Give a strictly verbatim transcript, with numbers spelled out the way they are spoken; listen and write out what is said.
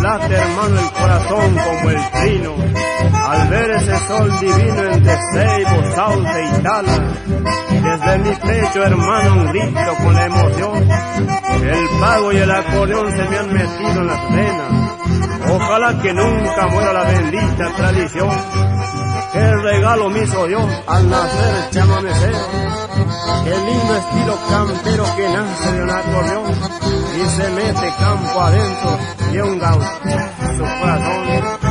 late, hermano, el corazón como el trino al ver ese sol divino entre Ceibo, Sauce y Tala. Desde mi pecho, hermano, un grito con la emoción. El pago y el acordeón se me han metido en las venas. Ojalá que nunca muera la bendita tradición. Qué regalo me hizo Dios al nacer este amanecer. Qué lindo estilo campero que nace de un acordeón y se mete campo adentro de un gaucho su corazón.